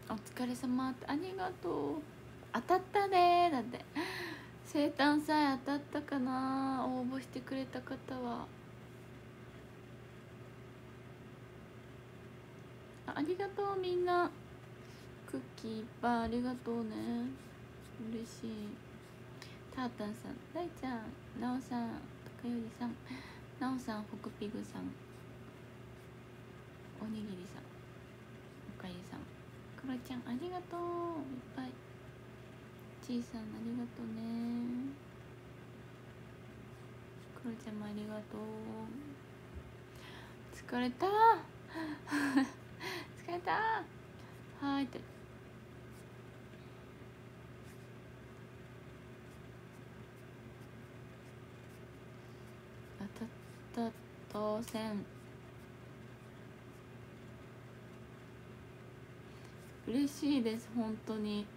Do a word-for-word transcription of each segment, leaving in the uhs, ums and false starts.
お疲れ様って、ありがとう。当たったねーだって。生誕祭当たったかな、応募してくれた方は。あ、ありがとうみんな。クッキーいっぱいありがとうね、嬉しい。タータンさん、大ちゃん、なおさん、高よりさん、なおさん、ホクピグさん、おにぎりさん、おかゆさん、クロちゃんありがとう。いっぱい。ちいさんありがとうね。クロちゃんもありがとう。疲れた疲れたはーいって。当たった、当選。嬉しいです、本当に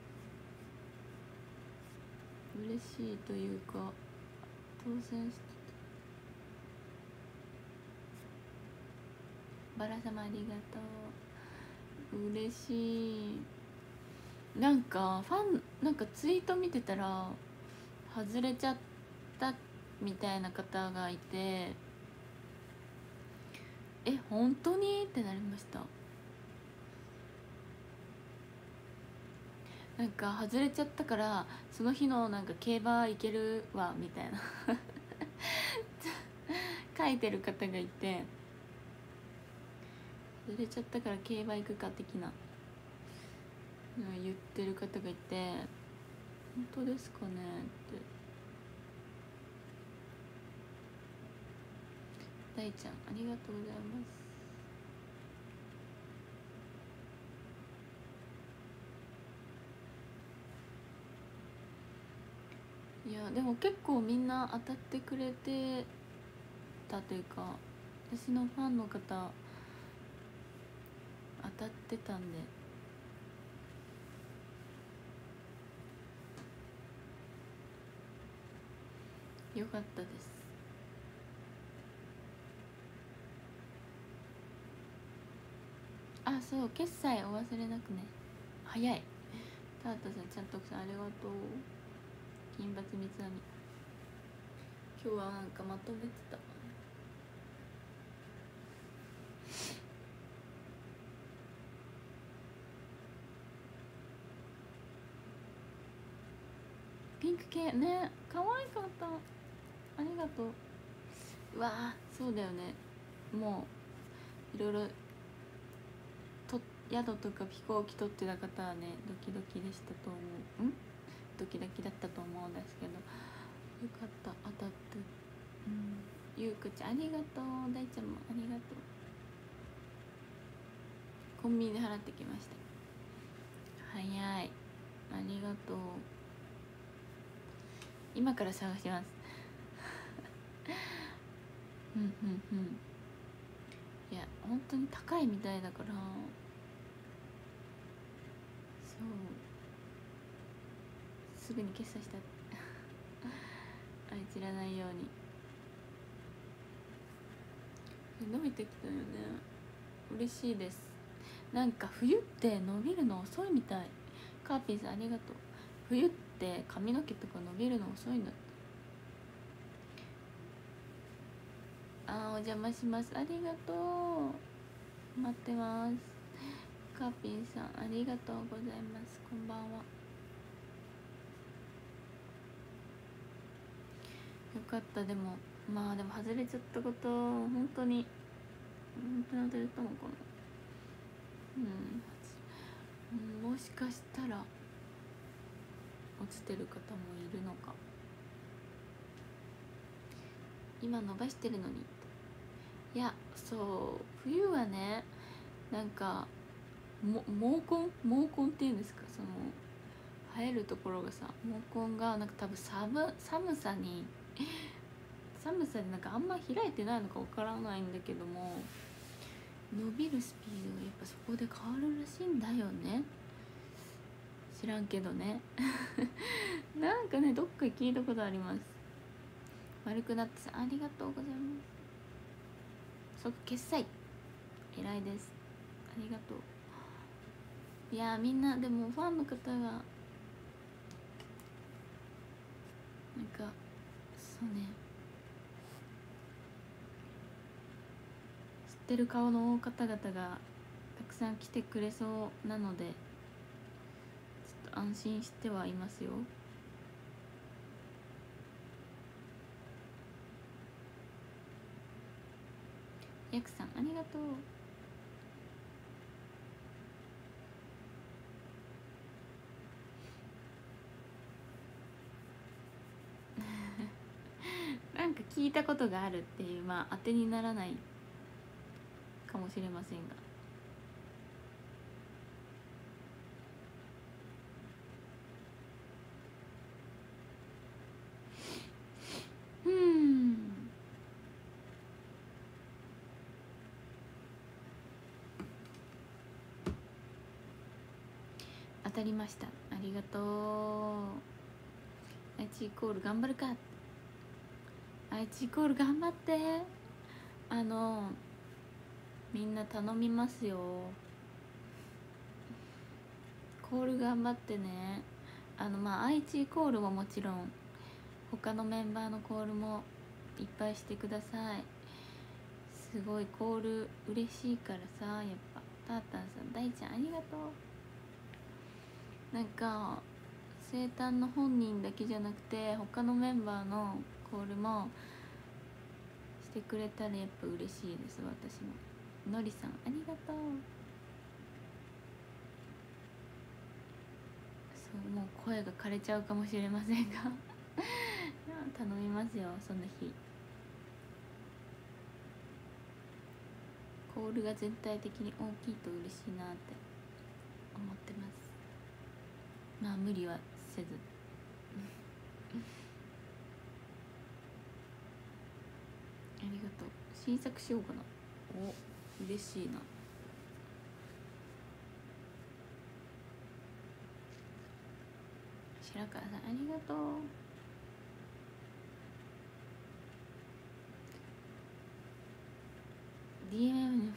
嬉しいというか、当選してバラ様ありがとう、嬉しい。なんかファン、なんかツイート見てたら外れちゃったみたいな方がいて、え本当にってなりました。なんか外れちゃったからその日のなんか競馬行けるわみたいな書いてる方がいて、外れちゃったから競馬行くか的な言ってる方がいて、本当ですかねって。大ちゃんありがとうございます。いやでも結構みんな当たってくれてたというか、私のファンの方当たってたんでよかったです。あ、そう、決済お忘れなくね。早い。タータさん、ちゃんとさんありがとう。金髪三つ編み、今日はなんかまとめてた。ピンク系ね、可愛かった、ありがとう。うわー、そうだよね、もういろいろと宿とか飛行機取ってた方はねドキドキでしたと思う。んドキドキだったと思うんですけど、よかった、当たって。うん、ゆうこちゃんありがとう、大ちゃんもありがとう。コンビニで払ってきました。早い、ありがとう。今から探しますうんうんうん。いや本当に高いみたいだから、そうすぐに決済したあいつらないように。伸びてきたよね、嬉しいです。なんか冬って伸びるの遅いみたい。カーピーさんありがとう。冬って髪の毛とか伸びるの遅いんだって。あー、お邪魔します、ありがとう、待ってます。カーピーさんありがとうございます、こんばんは。よかった。でもまあでも外れちゃったこと、本当に本当に外れたのかな。うん、もしかしたら落ちてる方もいるのか。今伸ばしてるのに。いや、そう冬はね、なんかも毛根毛根っていうんですか、その生えるところがさ、毛根がなんか多分寒寒さに寒さでなんかあんま開いてないのかわからないんだけども、伸びるスピードがやっぱそこで変わるらしいんだよね。知らんけどねなんかね、どっか聞いたことあります。丸くなってさ、ありがとうございます。即決済偉いです、ありがとう。 いやーみんなでもファンの方がなんかそうね、知ってる顔の方々がたくさん来てくれそうなのでちょっと安心してはいますよ。ヤクさんありがとう。なんか聞いたことがあるっていう、まあ当てにならないかもしれませんが、うん当たりました。ありがとう。愛知イコール頑張るか。愛知イコール頑張って。あのみんな頼みますよ。コール頑張ってね。あのまあ愛知イコールももちろん他のメンバーのコールもいっぱいしてください。すごいコール嬉しいからさ、やっぱタータンさん、大ちゃんありがとう。なんか生誕の本人だけじゃなくて他のメンバーのコールもしてくれたらやっぱ嬉しいです。私も。のりさんありがとう。そうもう声が枯れちゃうかもしれませんが頼みますよ、その日。コールが全体的に大きいと嬉しいなって思ってます。まあ無理はせずありがとう。新作しようかな。お、嬉しいな。白川さんありがとう。ディーエムエム の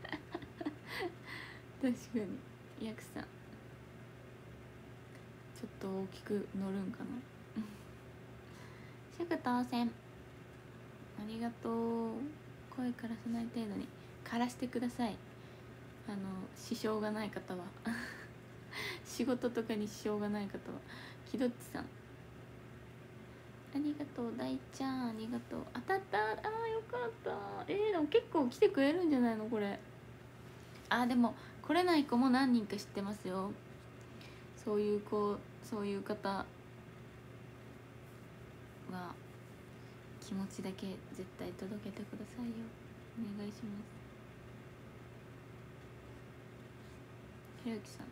確かにヤクさんちょっと大きく乗るんかなすぐ当選ありがとう。声からさない程度に枯らしてください。あの支障がない方は仕事とかに支障がない方は。キドッチさんありがとう。大ちゃんありがとう。当たった。あーよかった。えー、でも結構来てくれるんじゃないのこれ。あーでも来れない子も何人か知ってますよ。そういう子、そういう方は気持ちだけ絶対届けてくださいよ。お願いします。ひろゆきさん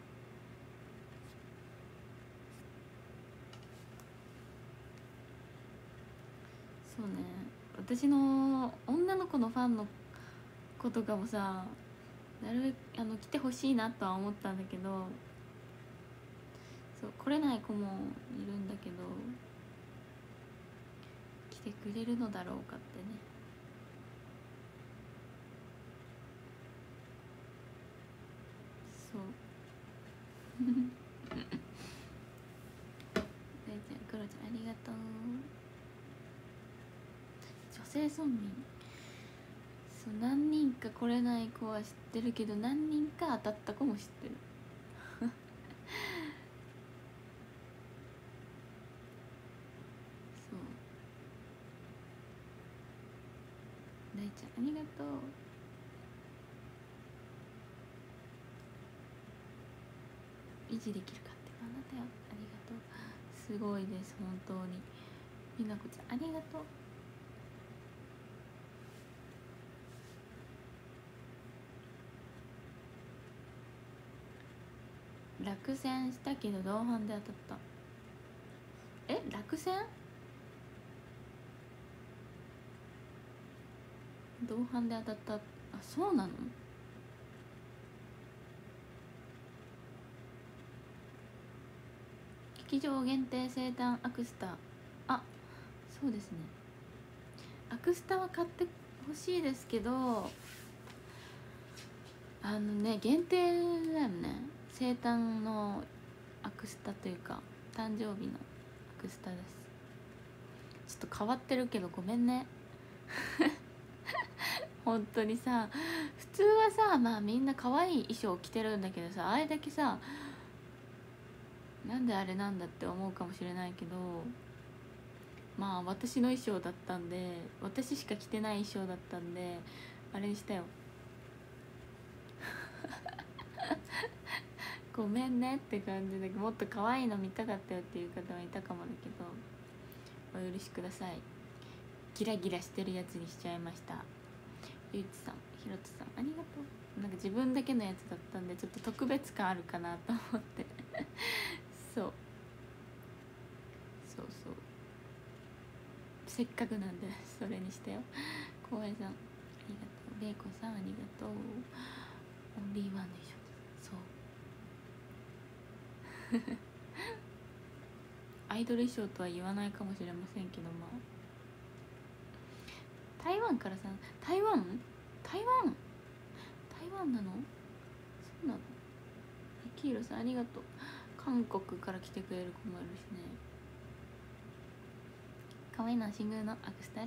そうね、私の女の子のファンの子とかもさ、なるべくあの来てほしいなとは思ったんだけど、そう来れない子もいるんだけど来てくれるのだろうかってね。そう大ちゃんクロちゃんありがとう。女性村民そう何人か来れない子は知ってるけど何人か当たった子も知ってるそう大ちゃんありがとう。維持できるかってあなたよ。ありがとう。すごいです本当に。みなこちゃんありがとう。落選したけど同伴で当たった。え落選同伴で当たった。あそうなの。劇場限定生誕アクスタ。あそうですね、アクスタは買ってほしいですけどあのね限定だよね。 生誕のアクスタというか誕生日のアクスタです。ちょっと変わってるけどごめんね本当にさ、普通はさ、まあみんな可愛い衣装着てるんだけどさ、あれだけさ、なんであれなんだって思うかもしれないけど、まあ私の衣装だったんで、私しか着てない衣装だったんであれにしたよごめんねって感じで、もっと可愛いの見たかったよっていう方はいたかもだけど、お許しください。ギラギラしてるやつにしちゃいました。ゆうちさん、ひろつさん、ありがとう。なんか自分だけのやつだったんでちょっと特別感あるかなと思ってそうそうそう、せっかくなんでそれにしたよ。こうえいさんありがとう。れいこさんありがとう。オンリーワンでしょ。そうアイドル衣装とは言わないかもしれませんけど、まあ台湾からさ、台湾台湾台湾なの？そうなの？キーロさんありがとう。韓国から来てくれる子もいるしね。可愛いな、シングルのアクスタイル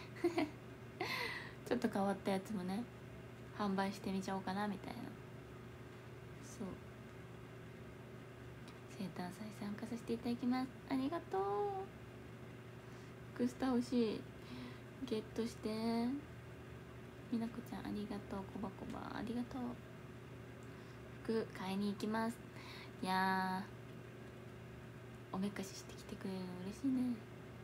ちょっと変わったやつもね販売してみちゃおうかなみたいな。そう、生誕祭参加させていただきます。ありがとう。アクスタ欲しい。ゲットして。みなこちゃんありがとう。こばこばありがとう。服買いに行きます。いやー、おめかししてきてくれるの嬉しいね。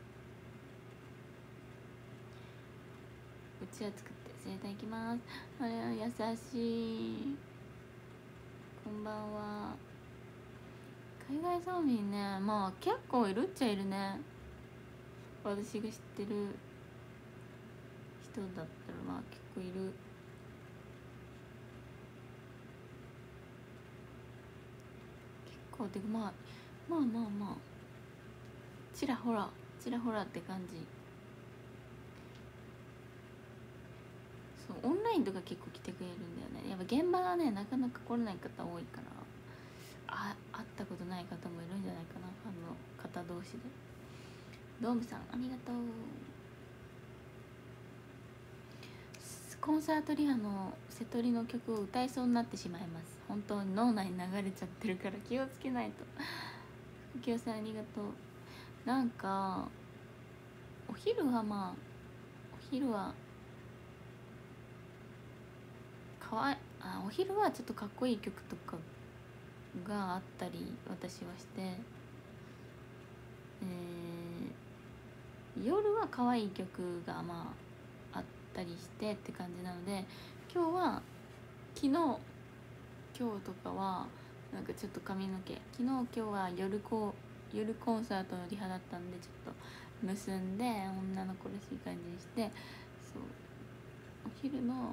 うちわ作って生誕いきます。あれ優しい。こんばんは。海外村民ね、まあ結構いるっちゃいるね。私が知ってる人だったらまあ結構いる。結構てかまあまあまあまあちらほらちらほらって感じ。そう、オンラインとか結構来てくれるんだよね。やっぱ現場はねなかなか来れない方多いから、あ会ったことない方もいるんじゃないかな、ファンの方同士で。ドームさんありがとう。コンサートリハの瀬戸りの曲を歌いそうになってしまいます。本当に脳内に流れちゃってるから気をつけないと。ふきおさんありがとう。なんかお昼はまあお昼はかわいあお昼はちょっとかっこいい曲とかがあったり私はして、えー、夜は可愛い曲がまああったりしてって感じなので、今日は昨日今日とかはなんかちょっと髪の毛、昨日今日は夜こう夜コンサートのリハだったんでちょっと結んで女の子らしい感じにして、そうお昼の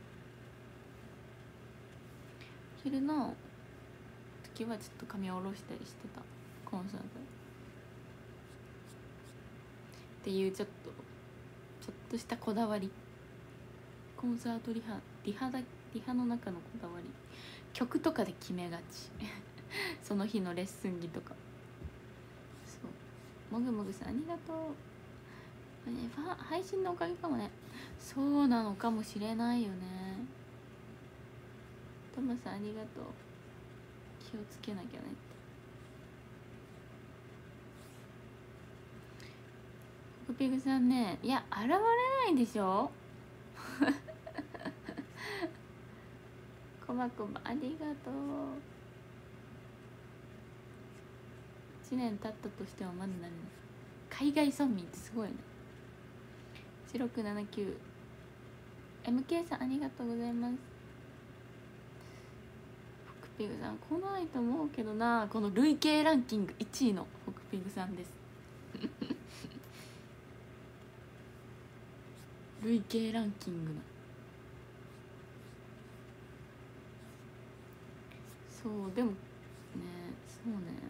お昼の時はちょっと髪を下ろしたりしてた。コンサートっていうちょっとちょっとしたこだわり。コンサートリハリハだリハの中のこだわり、曲とかで決めがちその日のレッスン着とか。そう、もぐもぐさんありがとう、ね、ファ配信のおかげかもね。そうなのかもしれないよね。トマさんありがとう。気をつけなきゃねって。コピグさんね、いや現れないでしょこまこまありがとう。いちねん経ったとしてもまだなるね。海外村民ってすごいね。いちろくななきゅう エムケー さんありがとうございます。フクピグさん来ないと思うけどな。この累計ランキングいちいのフクピグさんです累計ランキングの、そうでもね、そうね、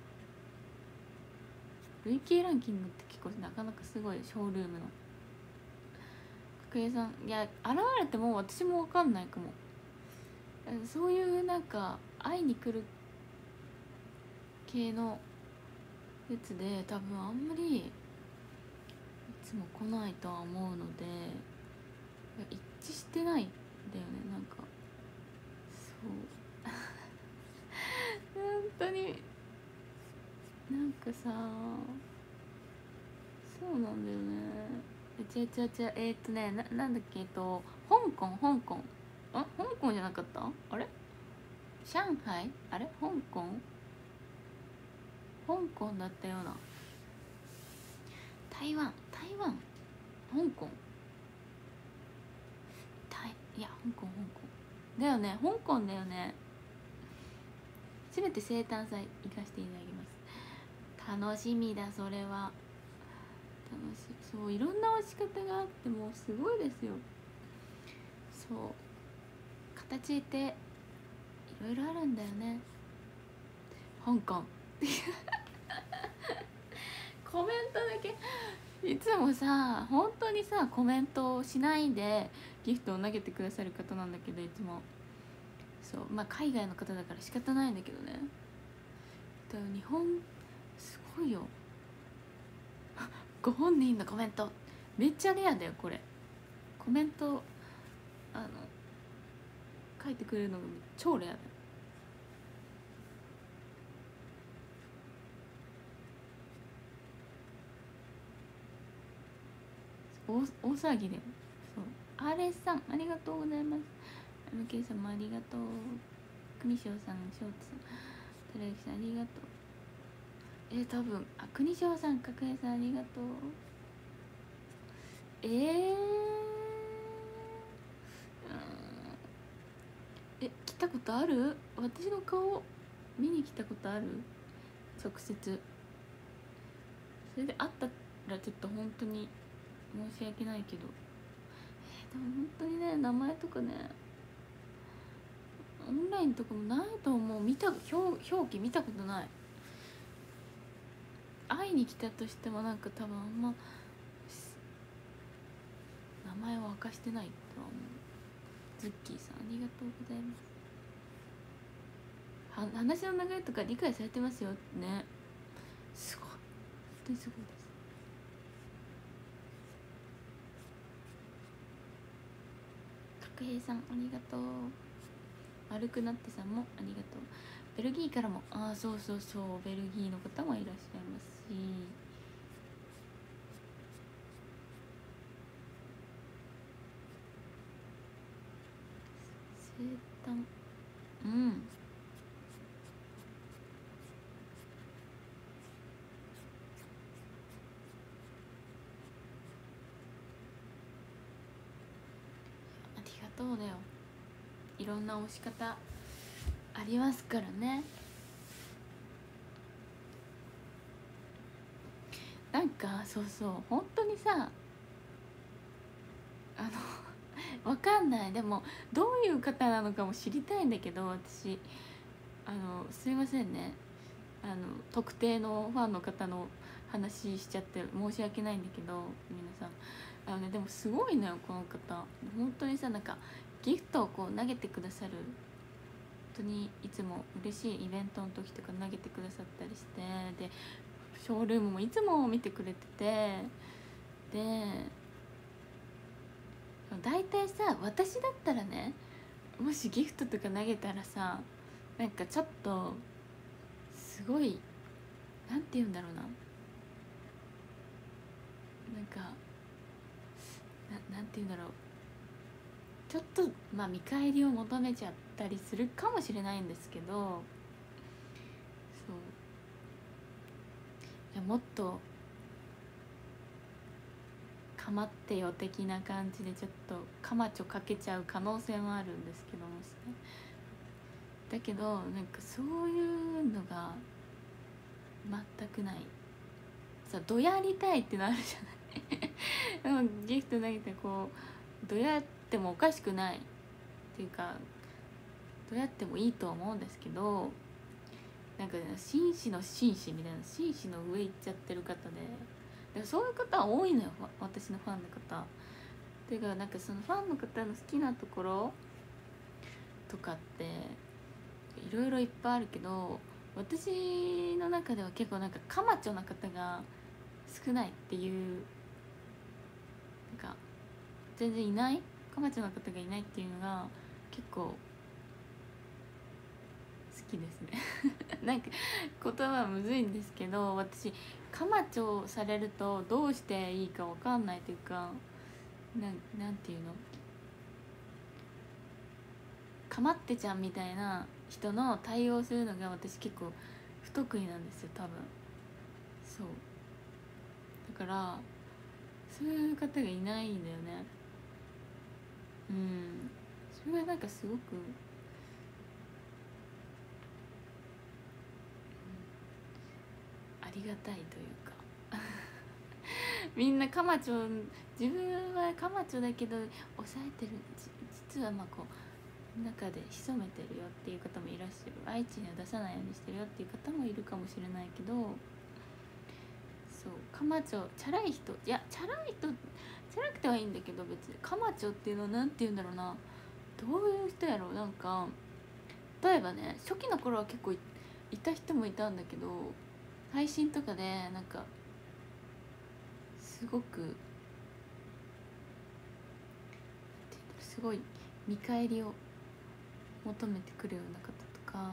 累計ランキングって結構なかなかすごい。ショールームの角栄さん、いや現れても私も分かんないかも。 そういうなんか会いに来る系のやつで多分あんまりいつも来ないとは思うので一致してないんだよね。なんかそう本当になんかさそうなんだよね。違う違う違うえー、っとねななんだっけえっと香港香港あ香港じゃなかった？あれ上海あれ香港香港だったような。台湾台湾香港台いや香港香港だよね。香港だよね。せめて生誕祭行かせていただきます。楽しみだそれは。楽しい。そういろんな押し方があってもうすごいですよ。そう形っていろいろあるんだよね。香港コメントだけいつもさ本当にさコメントをしないでギフトを投げてくださる方なんだけど、いつもそうまあ海外の方だから仕方ないんだけどね。でも日本すごいよご本人のコメントめっちゃレアだよこれ。コメントあの書いてくれるのが超レアだよ。大, 大騒ぎでそう。アールエス さんありがとうございます。エムケー さんもありがとう。国翔さん、翔太さん、寺之さんありがとう。えー、多分あ国翔さん、角平さんありがとう。えー、うんえ来たことある？私の顔見に来たことある？直接それで会ったらちょっと本当に申し訳ないけど、えー、でも本当にね名前とかねオンラインとかもないと思う。見た表表記見たことない。会いに来たとしてもなんか多分あんま名前を明かしてないとは思う。ズッキーさんありがとうございます。は話の流れとか理解されてますよね。すごい本当にすごいです。角平さんありがとう。丸くなってさんもありがとう。ベルギーからもああそうそうそうベルギーの方もいらっしゃいますし、生誕うんありがとうだよ。いろんな押し方ありますからね。なんかそうそう本当にさあのわかんない。でもどういう方なのかも知りたいんだけど、私あのすいませんねあの特定のファンの方の話しちゃって申し訳ないんだけど皆さんあのねでもすごいのよこの方。本当にさなんかギフトをこう投げてくださる本当にいつも嬉しいイベントの時とか投げてくださったりして、でショールームもいつも見てくれてて、で大体さ私だったらねもしギフトとか投げたらさなんかちょっとすごいなんて言うんだろうななんかななんて言うんだろうちょっとまあ見返りを求めちゃったりするかもしれないんですけど、そういやもっとかまってよ的な感じでちょっとかまちょかけちゃう可能性もあるんですけどもしね。だけどなんかそういうのが全くない。さどやりたいってのあるじゃないでもギフト投げてこうどやってもおかしくないっていうかどやってもいいとは思うんですけど、なんか、ね、紳士の紳士みたいな紳士の上行っちゃってる方で、でそういう方は多いのよ私のファンの方っていうか。なんかそのファンの方の好きなところとかっていろいろいっぱいあるけど、私の中では結構なんかカマチョな方が少ないっていう、なんか全然いないカマチョな方がいないっていうのが結構好きですねなんか言葉はむずいんですけど、私カマチョされるとどうしていいか分かんないというか、なんなんていうの、かまってちゃんみたいな人の対応するのが私結構不得意なんですよ、多分。そうだからそういう方がいないんだよね。うん、それがなんかすごく、うん、ありがたいというかみんなカマチョ、自分はカマチョだけど抑えてる、実はまあこう中で潜めてるよっていう方もいらっしゃる、愛知には出さないようにしてるよっていう方もいるかもしれないけど、そうカマチョチャラい人、いやチャラい人チャラくてはいいんだけど、別にカマチョっていうのはなんて言うんだろうな、どういう人やろう。なんか例えばね、初期の頃は結構 い, いた人もいたんだけど、配信とかでなんかすごくすごい見返りを求めてくるような方とか、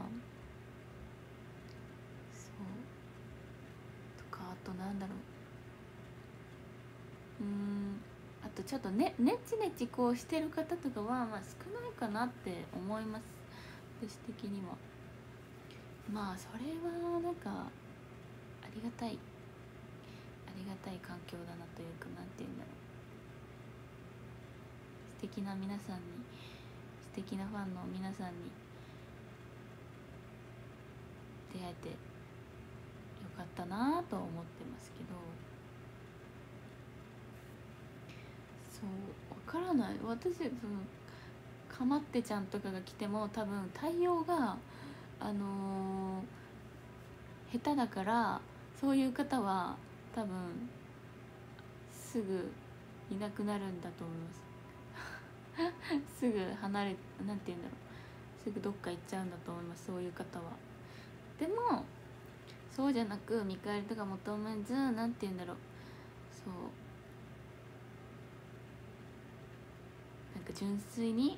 そうとか、あとなんだろう、うーんあとちょっとねネチネチこうしてる方とかはまあ少ないかなって思います、私的には。まあそれはなんかありがたいありがたい環境だなというか、なんていうんだろう、素敵な皆さんに、素敵なファンの皆さんに出会えてよかったなとは思ってますけど、そう分からない、私そのかまってちゃんとかが来ても多分対応があのー、下手だから、そういう方は多分すぐいなくなるんだと思いますすぐ離れ、なんて言うんだろう、すぐどっか行っちゃうんだと思います、そういう方は。でもそうじゃなく見返りとか求めず、なんて言うんだろう、そうなんか純粋に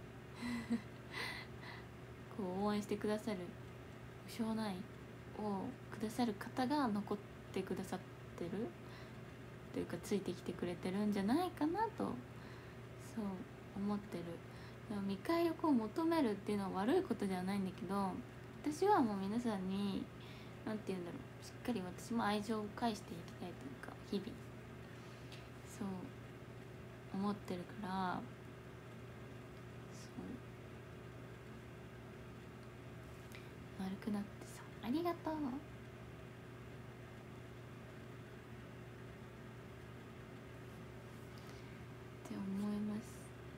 こう応援してくださる、無償内をくださる方が残ってくださってるというか、ついてきてくれてるんじゃないかなと、そう思ってる。でも見返りをこう求めるっていうのは悪いことではないんだけど、私はもう皆さんになんて言うんだろう、しっかり私も愛情を返していきたいというか、日々そう思ってるから、そう丸くなってさ、ありがとうって思います。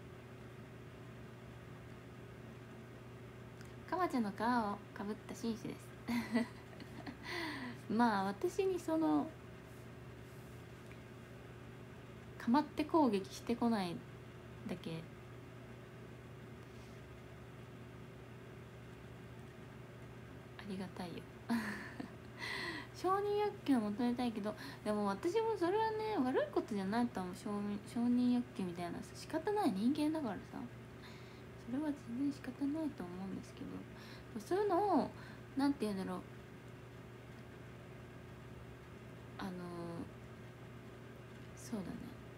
かまちゃんの皮をかぶった紳士ですまあ私にそのかまって攻撃してこないだけありがたいよ承認欲求を求めたいけど、でも私もそれはね悪いことじゃないと思う。承認承認欲求みたいなさ、仕方ない人間だからさ、それは全然仕方ないと思うんですけど、そういうのをなんて言うんだろう、あのそうだね、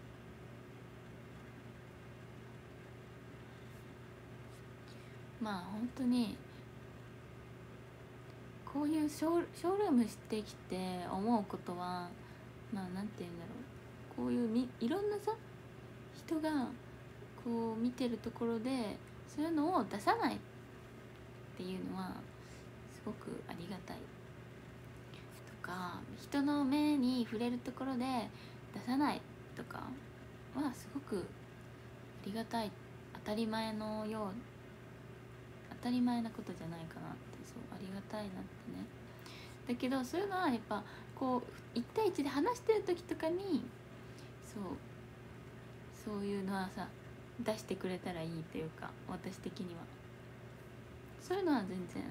まあ本当にこういうショー、ショールームしてきて思うことは、まあなんて言うんだろう、こういうみいろんなさ人がこう見てるところでそういうのを出さないっていうのはすごくありがたいとか、人の目に触れるところで出さないとかはすごくありがたい、当たり前のよう、当たり前なことじゃないかなって、そうありがたいなってね。だけどそういうのはやっぱこう一対一で話してる時とかにそうそういうのはさ出してくれたらいいというか、私的にはそういうのは全然、うん、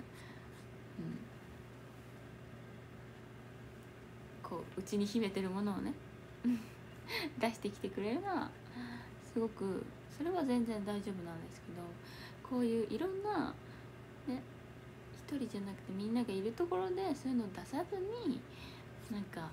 こう内に秘めてるものをね出してきてくれるのはすごく、それは全然大丈夫なんですけど、こういういろんなね、一人じゃなくてみんながいるところでそういうのを出さずに、なんか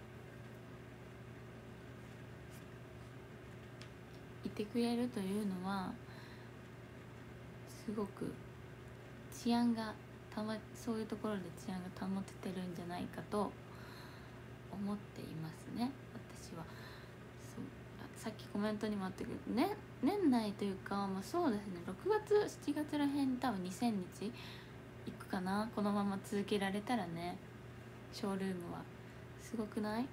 いてくれるというのはすごく治安がたま、そういうところで治安が保ててるんじゃないかと思っていますね、私は。そう、あ、さっきコメントにもあったけどね、年内というか、まあ、そうですね、ろくがつしちがつらへん多分にせんにち行くかな、このまま続けられたらね。ショールームはすごくない？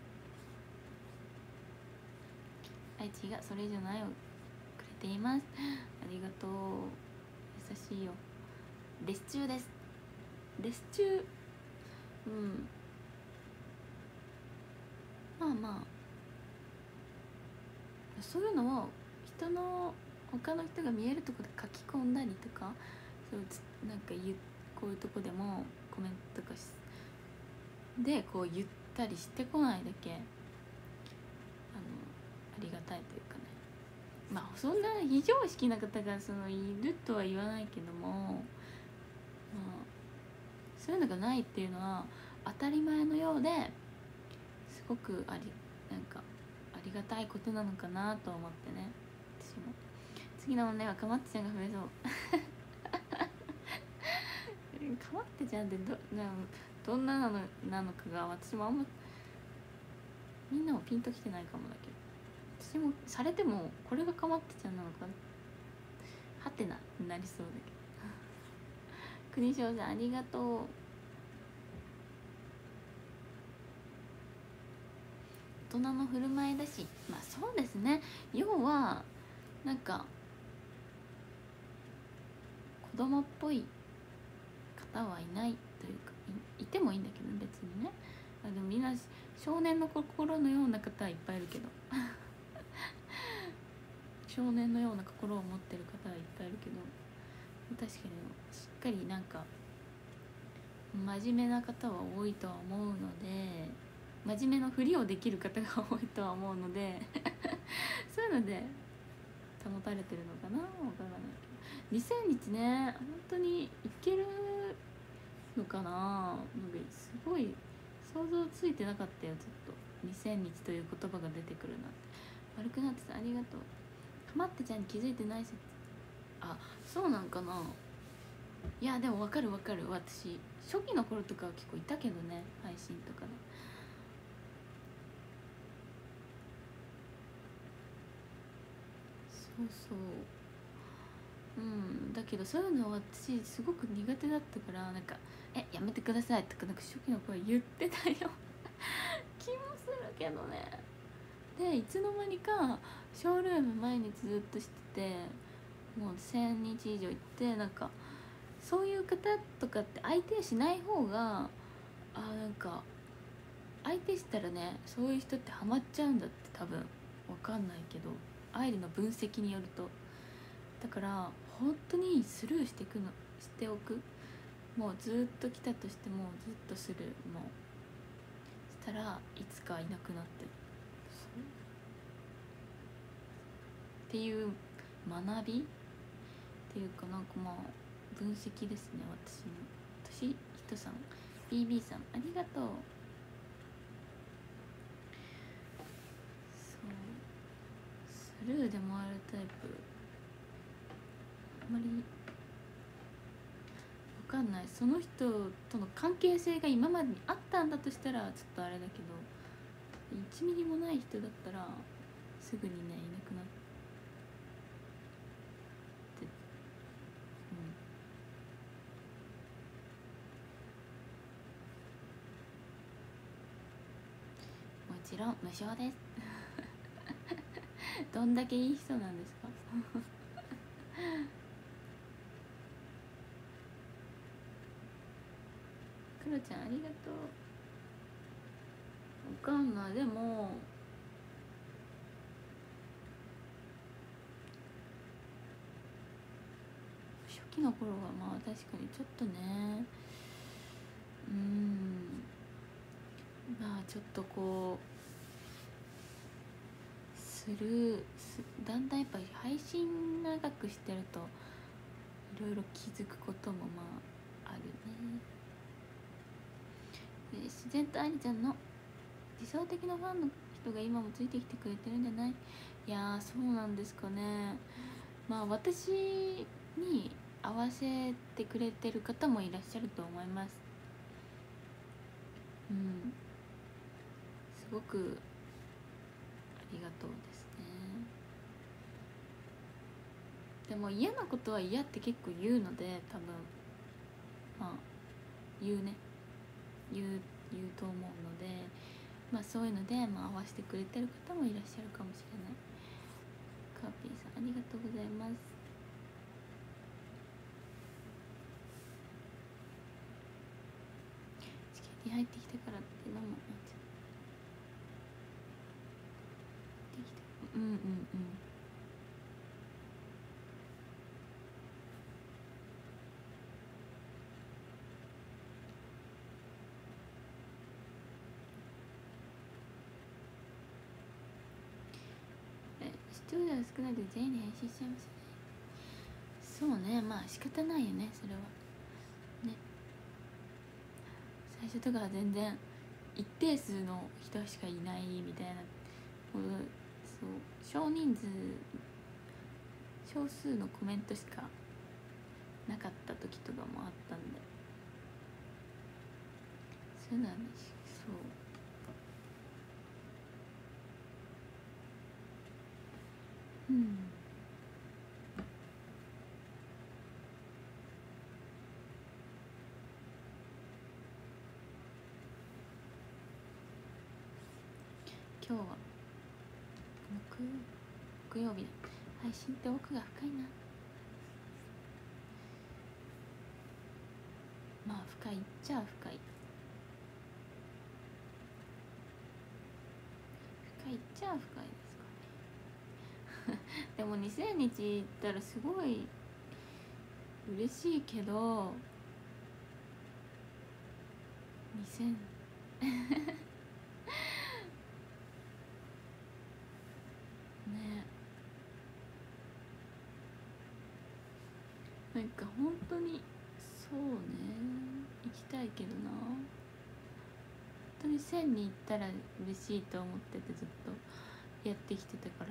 愛知がそれ以上の愛をくれています。ありがとう、優しいよ。レス中です、レス中。うん、まあまあそういうのを人の他の人が見えるところで書き込んだりとか、そうなんか言う、こういうとこでもコメントとかしでこう言ったりしてこないだけ、あのありがたいというかね。まあそんな非常識な方がそのいるとは言わないけども、まあ、そういうのがないっていうのは当たり前のようですごくあり、なんかありがたいことなのかなと思ってね。私も次の問題はかまってちゃんが増えそうかまってちゃんってどなどんなのなのかが私もあんまみんなもピンときてないかもだけど、私もされてもこれがかまってちゃんなのかはてなになりそうだけど国翔さんありがとう。大人の振る舞いだし、まあそうですね、要はなんか子供っぽい方はいないというか、 い, いてもいいんだけど別にね。あでもみんな少年の心のような方はいっぱいいるけど少年のような心を持ってる方はいっぱいいるけど、確かにしっかりなんか真面目な方は多いとは思うので、真面目のふりをできる方が多いとは思うのでそういうので保たれてるのかな、わからないけど。にせんにちね、本当にいけるのかな、なんかすごい想像ついてなかったよ。ちょっとにせんにちという言葉が出てくるなんて。悪くなってた、ありがとう。かまってちゃんに気づいてない説、あ、そうなんかな。いやでも分かる分かる、私初期の頃とかは結構いたけどね、配信とかで。そうそう、うんだけどそういうのは私すごく苦手だったから、なんか「えやめてください」とかなんか初期の頃言ってたよ気もするけどね。でいつの間にかショールーム毎日ずっとしてて、もうせんにち以上行って、なんかそういう方とかって相手しない方が、あなんか相手したらね、そういう人ってハマっちゃうんだって、多分わかんないけど、愛理の分析によると。だから本当にスルーしていくの、しておく。もうずっと来たとしてもずっとスルー、もうしたらいつかいなくなってるっていう学びっていうか、なんかまあ分析ですね、私の。私人さん ビービー さんありがとう。そうスルーでもあるタイプあんまり分かんない。その人との関係性が今までにあったんだとしたらちょっとあれだけど、いちミリもない人だったらすぐにねいなくなって、うん、もちろん無償ですどんだけいい人なんですかクロちゃんありがとう。わかんない、でも初期の頃はまあ確かにちょっとね、うーん、まあちょっとこうするすだんだんやっぱり配信長くしてるといろいろ気づくこともまああるね。で自然とありちゃんの理想的なファンの人が今もついてきてくれてるんじゃない？いやー、そうなんですかね。まあ私に合わせてくれてる方もいらっしゃると思います。うん、すごくありがとうですね。でも嫌なことは嫌って結構言うので、多分まあ言うね言う言うと思うので、まあそういうので、まあ、合わせてくれてる方もいらっしゃるかもしれない。カーピーさんありがとうございます。チケット入ってきたからっていうのもなっちゃう。できた。うんうんうん。視聴者が少ないと全員で編集しちゃいますよね。そうね、まあ仕方ないよね、それはね。最初とかは全然一定数の人しかいないみたいな、そう少人数少数のコメントしかなかった時とかもあったんで、そうなんですよ。そう、うん、今日は木木曜日だ。配信って奥が深いな。まあ深いっちゃ深い深いっちゃ深いですかねでもにせんにち行ったらすごい嬉しいけど、にせんね、なんか本当にそうね、行きたいけどな。本当にせんに行ったら嬉しいと思っててずっとやってきてたから、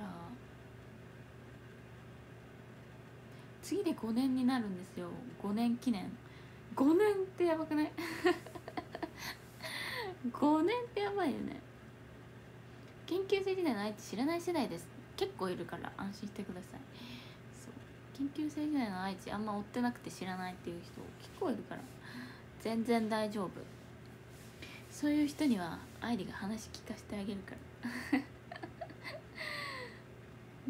次でごねんになるんですよ。ごねん記念。ごねんってやばくないごねんってやばいよね。研究生時代の愛知知らない世代です。結構いるから安心してください。そう、研究生時代の愛知あんま追ってなくて知らないっていう人結構いるから全然大丈夫。そういう人には愛理が話聞かせてあげるからうん、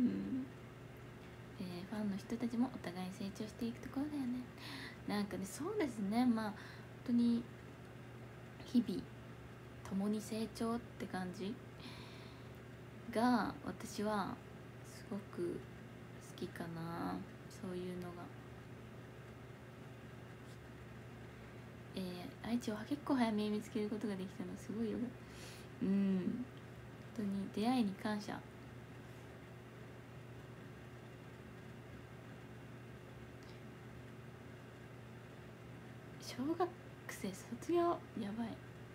えー、ファンの人たちもお互い成長していくところだよね。なんかね、そうですね、まあ本当に日々共に成長って感じが私はすごく好きかな。そういうのが、えー、愛知は結構早めに見つけることができたのすごいよ。うん、本当に出会いに感謝。小学生卒業やばい。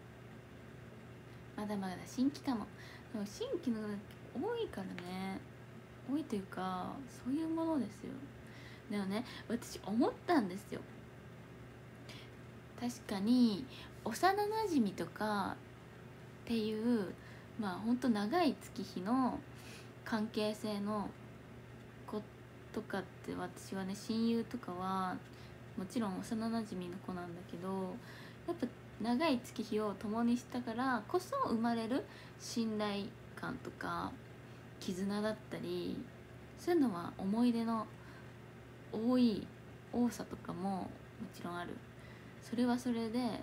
まだまだ新規かも。でも新規の多いからね。多いというかそういうものですよ。でもね、私思ったんですよ。確かに幼なじみとかっていうまあほんと長い月日の関係性の子とかって私はね、親友とかはもちろん幼なじみの子なんだけど、やっぱ長い月日を共にしたからこそ生まれる信頼感とか絆だったり、そういうのは思い出の多い多さとかももちろんある。それはそれでやっ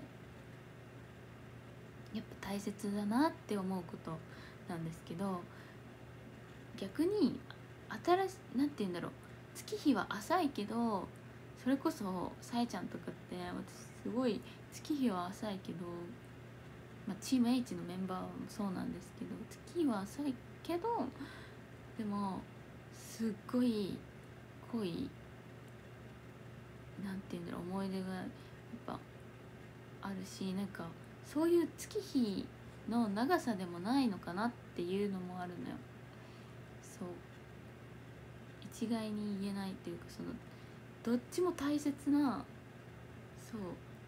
ぱ大切だなって思うことなんですけど、逆に新しなんて言うんだろう、月日は浅いけどそそれこそさえちゃんとかって私すごい月日は浅いけど、まあ、チーム H のメンバーもそうなんですけど、月日は浅いけどでもすっごい濃い、なんていうんだろう、思い出がやっぱあるし、なんかそういう月日の長さでもないのかなっていうのもあるのよ。そう一概に言えないっていうか、そのどっちも大切な、そう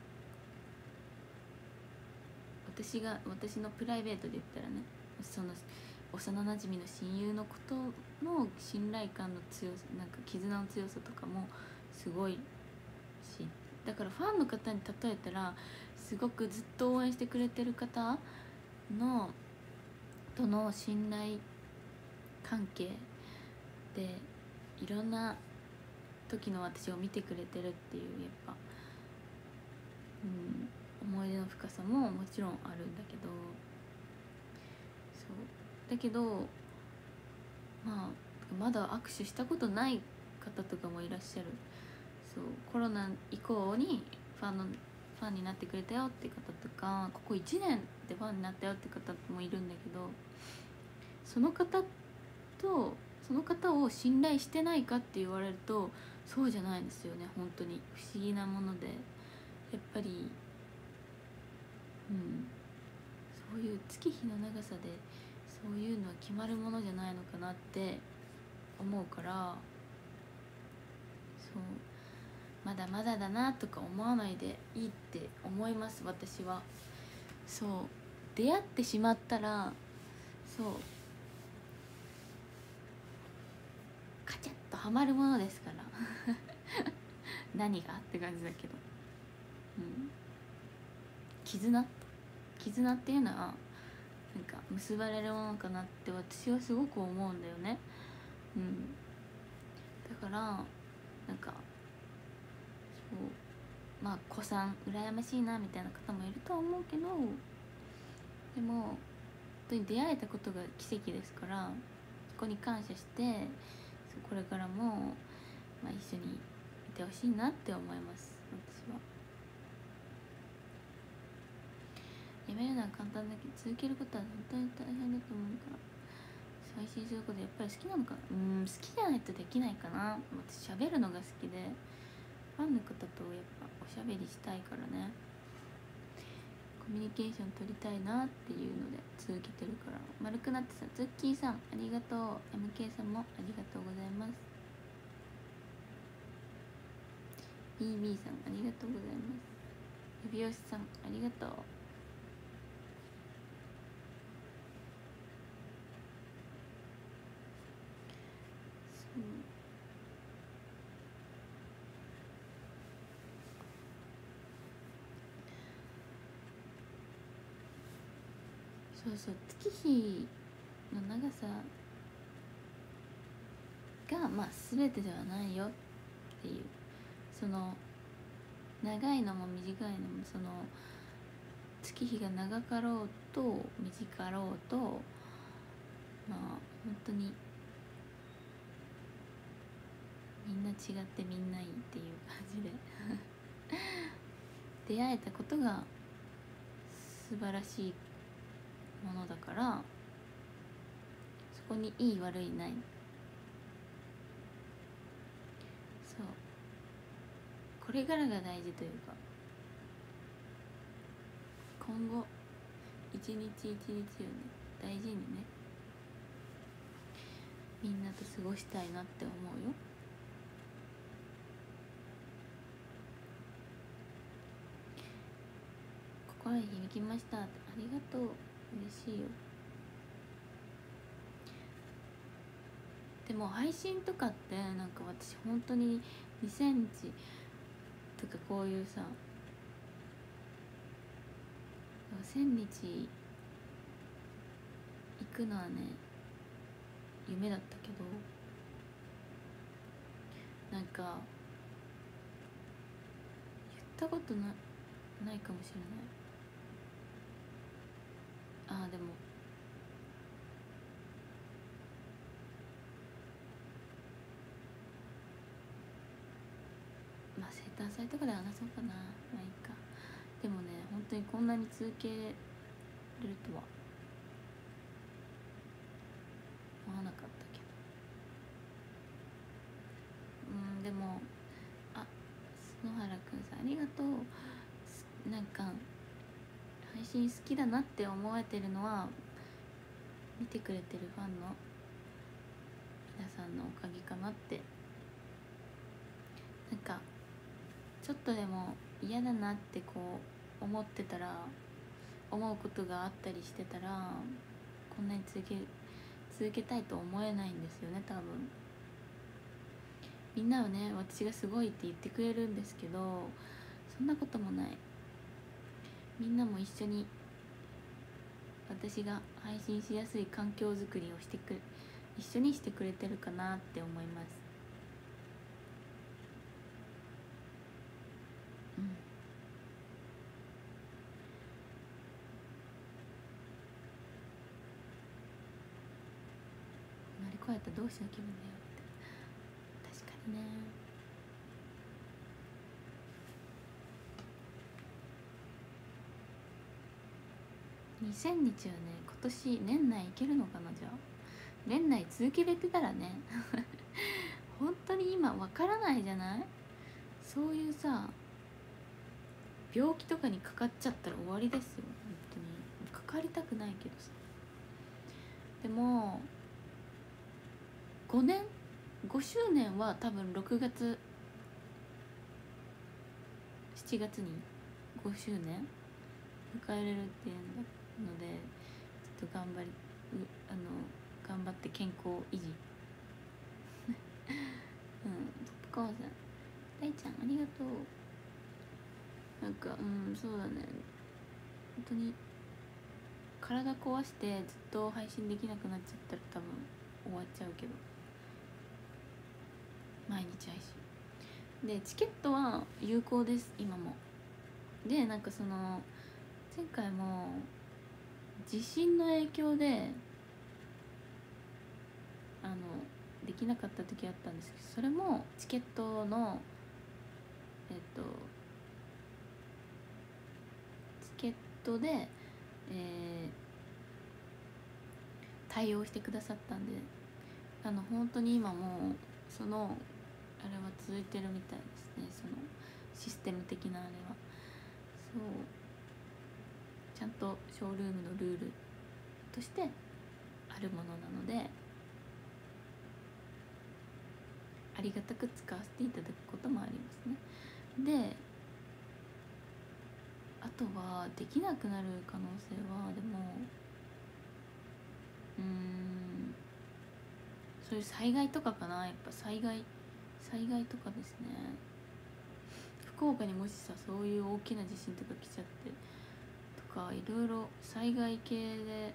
私が私のプライベートで言ったらね、その幼なじみの親友のことの信頼感の強さ、なんか絆の強さとかもすごいし、だからファンの方に例えたら、すごくずっと応援してくれてる方のとの信頼関係でいろんな時の私を見てくれてるっていう、やっぱ、うん、思い出の深さももちろんあるんだけど、そうだけどまあまだ握手したことない方とかもいらっしゃる。そうコロナ以降にファンのファンになってくれたよって方とか、ここいちねんでファンになったよって方もいるんだけど、その方とその方を信頼してないかって言われるとそうじゃないんですよね。本当に不思議なもので、やっぱりうんそういう月日の長さでそういうのは決まるものじゃないのかなって思うから、そうまだまだだなとか思わないでいいって思います、私は。そう出会ってしまったら、そうカチャッとハマるものですから何がって感じだけど、うん絆絆っていうのはなんか結ばれるものかなって私はすごく思うんだよね。うんだからなんかそうまあ子さん羨ましいなみたいな方もいるとは思うけど、でも本当に出会えたことが奇跡ですから、そこに感謝してこれからも、まあ、一緒にいてほしいなって思います、私は。やめるのは簡単だけど続けることは本当に大変だと思うから、配信することやっぱり好きなのかな。うん好きじゃないとできないかな。私喋るのが好きでファンの方とやっぱおしゃべりしたいからね、コミュニケーション取りたいなっていうので続けてるから。丸くなってさ、ズッキーさんありがとう、 エムケー さんもありがとうございます。 ビービー さんありがとうございます。指吉さんありがとう。そうそう月日の長さがまあ全てではないよっていう、その長いのも短いのも、その月日が長かろうと短かろうと、まあ本当にみんな違ってみんないいっていう感じで出会えたことが素晴らしいものだから、そこにいい悪いない。そうこれからが大事というか、今後一日一日をね大事にねみんなと過ごしたいなって思うよ。心に響きましたって、ありがとう、嬉しいよ。でも配信とかってなんか私本当ににせんにちとかこういうさせんにち行くのはね夢だったけど、なんか言ったことなないかもしれない。あーでもまあダサいとかで話そうかな。まあいいか。でもね本当にこんなに続けれるとは思わなかったけど、うんでもあ篠原くんさんありがとう。なんか配信好きだなって思えてるのは見てくれてるファンの皆さんのおかげかなって。なんかちょっとでも嫌だなってこう思ってたら思うことがあったりしてたらこんなに続け続けたいと思えないんですよね多分。みんなはね私がすごいって言ってくれるんですけどそんなこともない。みんなも一緒に私が配信しやすい環境づくりをしてくれ一緒にしてくれてるかなって思います。うん乗り越えた同士の気分だよって確かにね。にせんにちはね今年年内いけるのかな。じゃあ年内続けれてたらね本当に今わからないじゃない。そういうさ病気とかにかかっちゃったら終わりですよ本当に。かかりたくないけどさ。でもごねんごしゅうねんは多分ろくがつしちがつにごしゅうねん迎えれるっていうのでちょっと頑張りあの頑張って健康維持うんトップコーンさん大ちゃんありがとう。なんかうんそうだね本当に体壊してずっと配信できなくなっちゃったら多分終わっちゃうけど毎日配信でチケットは有効です今も。でなんかその前回も地震の影響であのできなかった時あったんですけどそれもチケットのえっとチケットで、えー、対応してくださったんであの本当に今もうそのあれは続いてるみたいですね。そのシステム的なあれはそうちゃんとショールームのルールとしてあるものなのでありがたく使わせていただくこともありますね。であとはできなくなる可能性はでもうーんそういう災害とかかな。やっぱ災害災害とかですね。福岡にもしさそういう大きな地震とか来ちゃってとかいろいろ災害系でい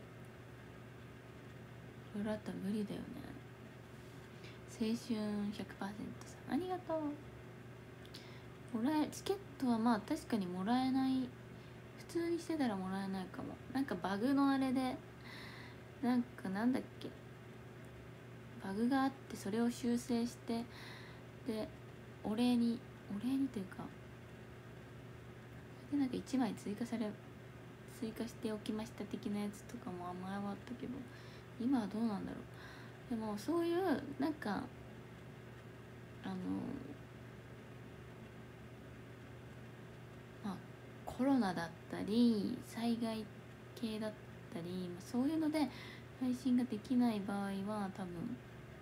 ろいろあったら無理だよね。青春 ひゃくパーセント さんありがとう。もらえチケットはまあ確かにもらえない普通にしてたらもらえないかも。なんかバグのあれでなんかなんだっけバグがあってそれを修正してでお礼にお礼にというかでなんかいちまい追加され追加しておきました的なやつとかも前はあったけど今はどうなんだろう。でもそういうなんかあのまあコロナだったり災害系だったりそういうので配信ができない場合は多分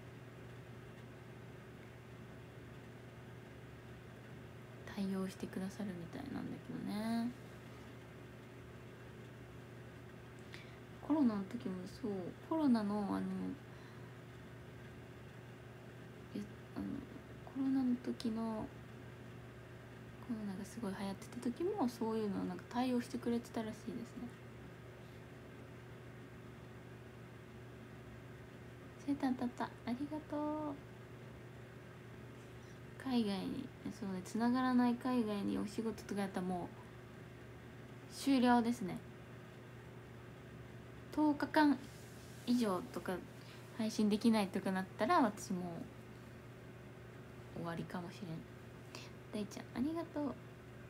対応してくださるみたいなんだけどね。コロナの時もそうコロナのあのえあのコロナの時のコロナがすごい流行ってた時もそういうのをなんか対応してくれてたらしいですね。セータンたったありがとう。海外にそうねつながらない海外にお仕事とかやったらもう終了ですね。とおかかん以上とか配信できないとかなったら私もう終わりかもしれん。 大ちゃんありがとう。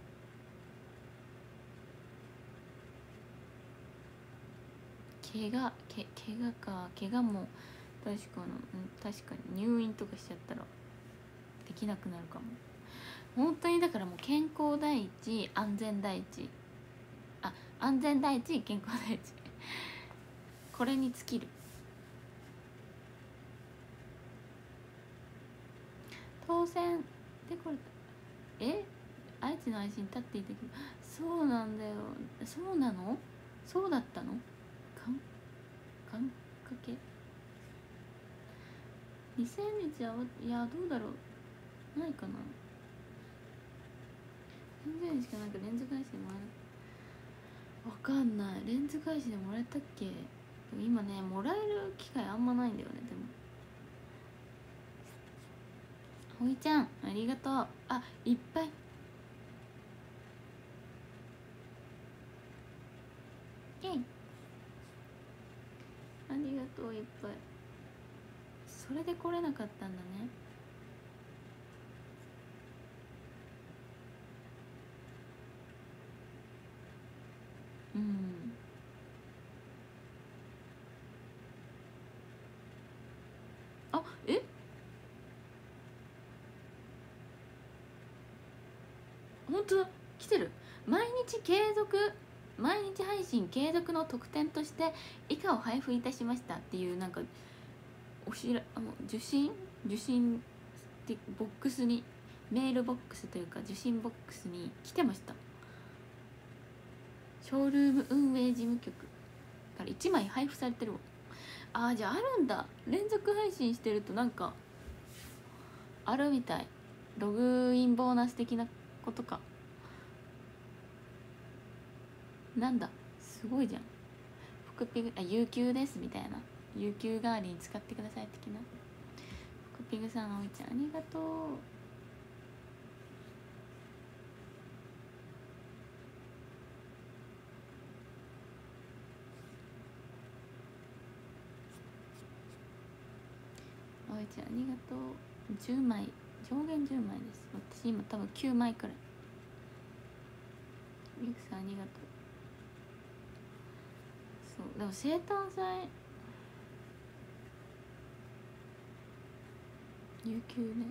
怪我け怪我か怪我も確かの、うん、確かに入院とかしちゃったらできなくなるかも。本当にだからもう健康第一安全第一、あ安全第一健康第一これに尽きる。当選でこれえ愛知の愛人立っていたけど、そうなんだよ。そうなの？そうだったの？かんかんかけにせんにちは、いやどうだろう、ないかな。さんぜんえんしかなんかレンズ返しでもらえ、わかんない。レンズ返しでもらえたっけ。今ねもらえる機会あんまないんだよね。でもほいちゃんありがとう。あいっぱいイェイありがとう。いっぱい。それで来れなかったんだね。うん。あえ本当だ来てる。毎日継続毎日配信継続の特典として以下を配布いたしましたっていうなんかおしらあの受信受信ってボックスにメールボックスというか受信ボックスに来てました。ショールーム運営事務局からいちまい配布されてるわ。あーじゃああるんだ。連続配信してるとなんかあるみたい。ログインボーナス的なことか。なんだすごいじゃん。福ピグあ有給ですみたいな、有給代わりに使ってください的な。福ピグさんあおいちゃんありがとう。あおいちゃんありがとう。じゅうまい上限じゅうまいです。私今多分きゅうまいくらい。ゆくさんありがとう。そうでも生誕祭有給ね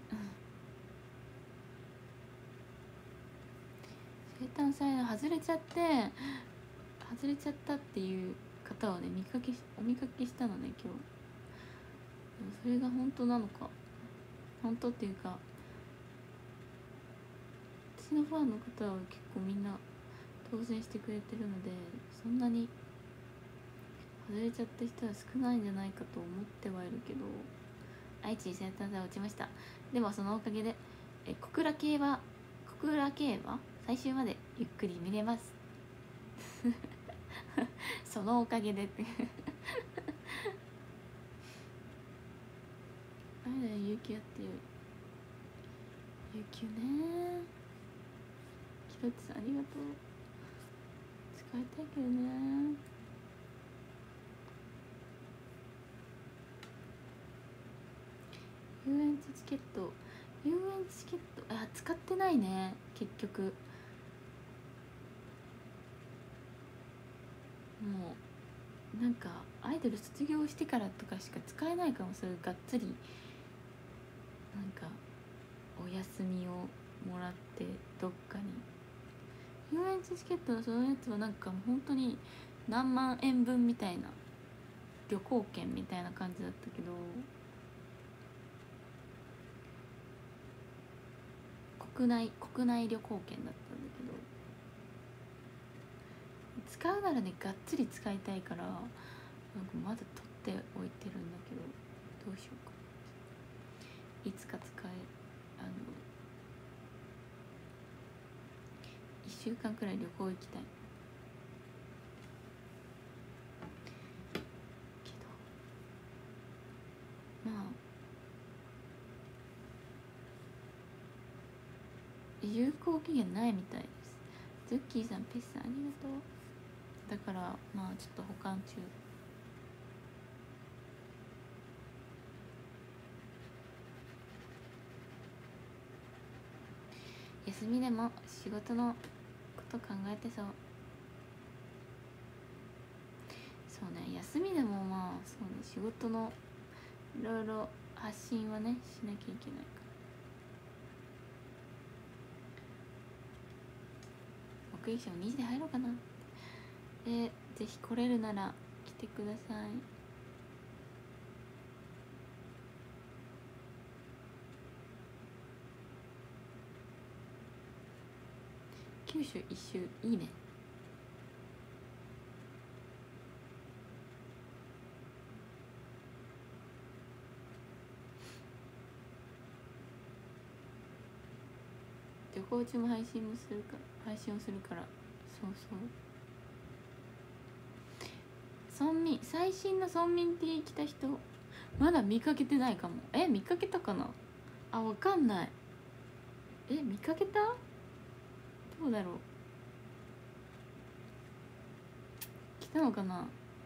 生誕祭外れちゃって外れちゃったっていう方をね見かけお見かけしたのね今日。でもそれが本当なのか、本当っていうか私のファンの方は結構みんな当選してくれてるので、そんなに外れちゃった人は少ないんじゃないかと思ってはいるけど、愛知生誕祭落ちました。でもそのおかげでえ小倉系は小倉系は最終までゆっくり見れますそのおかげでってあれだよ有給やってる。有給ねキロッチさんありがとう。使いたいけどね。遊園地チケット遊園地チケットあ使ってないね結局。もうなんかアイドル卒業してからとかしか使えないかも。それがっつりなんかお休みをもらってどっかに。遊園地チケットのそのやつはなんかもう本当に何万円分みたいな旅行券みたいな感じだったけど、国内国内旅行券だったんだけど、使うならねがっつり使いたいからなんかまだ取っておいてるんだけどどうしようか。いつか使えあのいっしゅうかんくらい旅行行きたいけど、まあ有効期限ないみたいです。ズッキーさんペッさんありがとう。だからまあちょっと保管中。 休みでも仕事のこと考えてそう。そうね、休みでもまあそうね、仕事のいろいろ発信はねしなきゃいけないから。目撃者もにじで入ろうかな。で、ぜひ来れるなら来てください。九州一周いいね。旅行中も配信もするから配信をするから。そうそう、村民、最新の村民 T 来た人まだ見かけてないかも。え、見かけたかな。あ、わかんない。え、見かけた。どうだろう。来たのかな。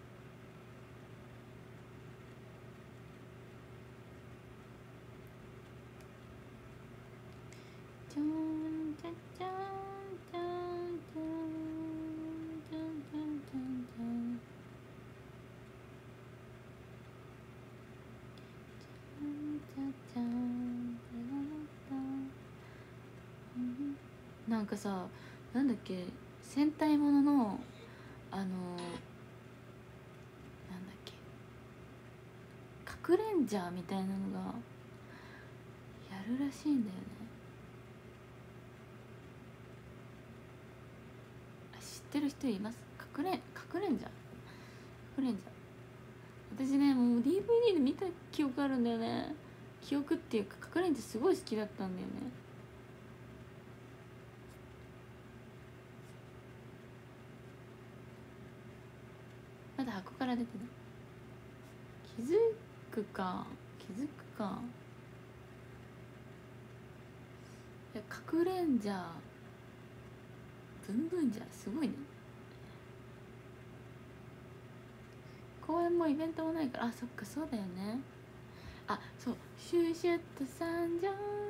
じゃんじゃじゃんじゃんじゃんじゃんじゃんじゃんじゃんじゃん。なんかさ、なんだっけ、戦隊もののあのなんだっけ、かくれんじゃみたいなのがやるらしいんだよね。あ、知ってる人います？かくれんかくれんじゃかくれんじゃ私ね、もう ディーブイディー で見た記憶あるんだよね。記憶っていうか、かくれんじすごい好きだったんだよね。まだ箱から出てない。気づくか気づくか。いや、かくれんじゃブンブンじゃすごいね。公演もイベントもないから。あ、そっか、そうだよね。あ、そう、シュシュッと参上、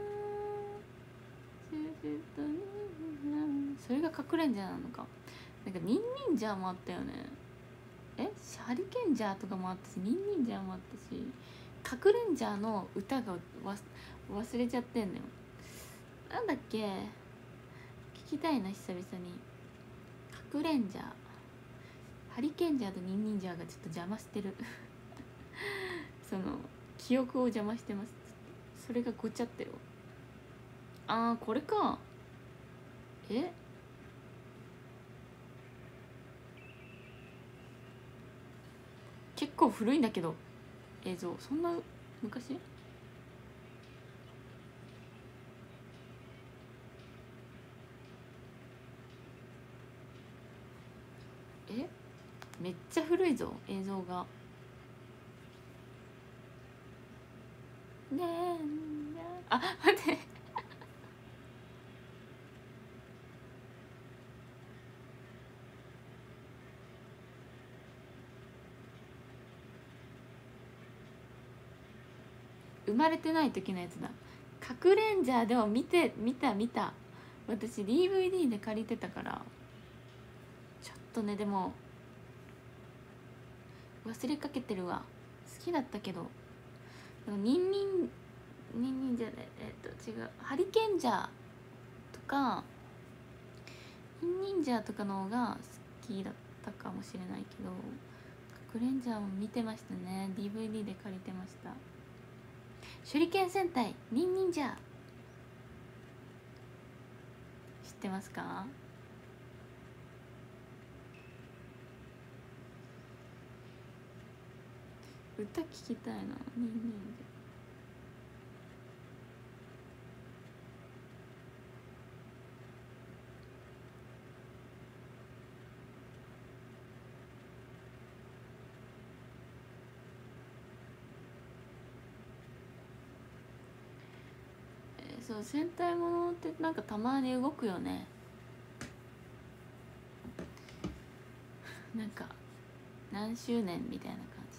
シュシュッとにそれがかくれんじゃなのか。なんかニンニンジャーもあったよね。え、ハリケンジャーとかもあったし、ニンニンジャーもあったし、かくれんじゃーの歌がわ忘れちゃってんのよ。なんだっけ、聞きたいな、久々に。かくれんじゃー、ハリケンジャーとニンニンジャーがちょっと邪魔してるその記憶を邪魔してます。それがごちゃってよ。あー、これか。え、結構古いんだけど映像。そんな昔？え、めっちゃ古いぞ映像が。ねえ、あ、待って生まれてない時のやつだ。かくれんじゃーでも見て見た見た。私 ディーブイディー で借りてたから。ちょっとね、でも忘れかけてるわ。好きだったけど。でもニンニンニンニンじゃない、えっと違う、ハリケンジャーとかニンニンジャーとかの方が好きだったかもしれないけど、かくれんじゃーも見てましたね。 ディーブイディー で借りてました。手裏剣戦隊ニンニンジャー知ってますか？歌聞きたいな。ニンニンジャー。そう、戦隊ものってなんかたまに動くよね。なんか何周年みたいな感じ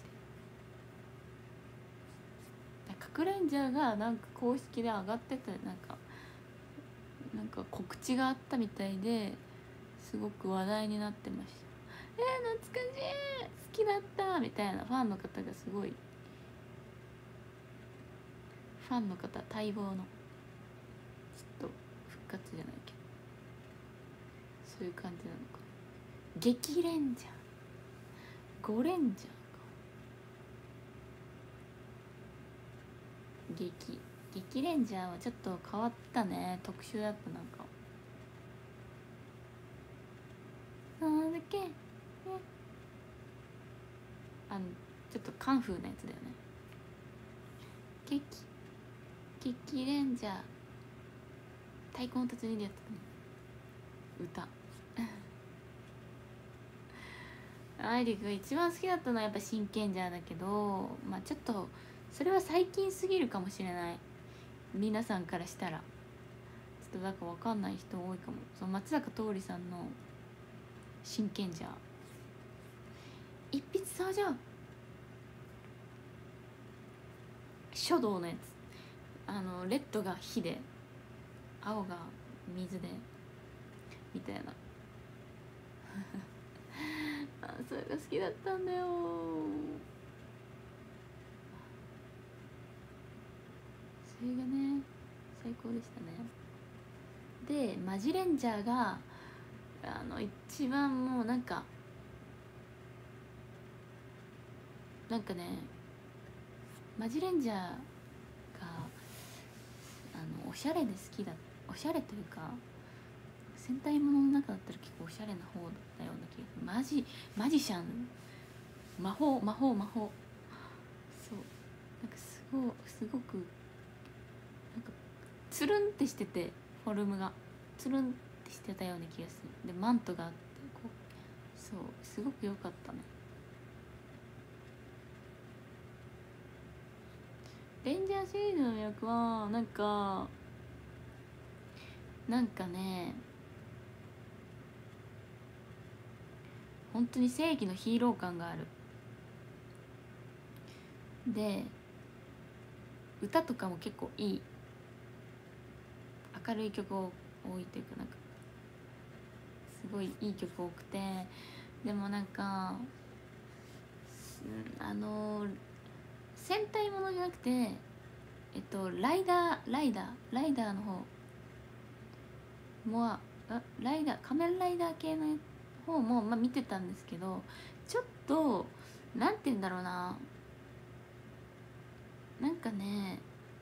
で。かくれんじゃーがなんか公式で上がってて、なんかなんか告知があったみたいですごく話題になってました。えー、懐かしい、好きだったみたいなファンの方がすごい、ファンの方待望のちょっと復活じゃないけどそういう感じなのか。激レンジャーゴレンジャーか。激激レンジャーはちょっと変わったね、特殊だった。なんかなんだっけ、あのちょっとカンフーなやつだよね。激激レンジャー太鼓の達人でやってたね歌アイリが一番好きだったのはやっぱ真剣ジャーだけど、まあちょっとそれは最近すぎるかもしれない、皆さんからしたら。ちょっとなんか分かんない人多いかも。その松坂桃李さんの真剣ジャー一筆沢じゃん、書道のやつ。あのレッドが火で青が水でみたいなあ、それが好きだったんだよ。それがね最高でしたね。でマジレンジャーがあの一番もうなんかなんかねマジレンジャーがあのおしゃれで好きだ、おしゃれというか戦隊ものの中だったら結構おしゃれな方だったような気がする。マジマジシャン、魔法魔法魔法、そうなんかすごすごくなんかつるんってしてて、フォルムがつるんってしてたような気がする。でマントがあってこう、そうすごく良かったね。レンジャーシリーズの魅力はなんかなんかね本当に正義のヒーロー感がある。で歌とかも結構いい、明るい曲多いというかなんかすごいいい曲多くて、でもなんかあの戦隊ものじゃなくてえっとライダーライダーライダーの方もあライダー仮面ライダー系の方もまあ見てたんですけど、ちょっとなんて言うんだろうな、なんかね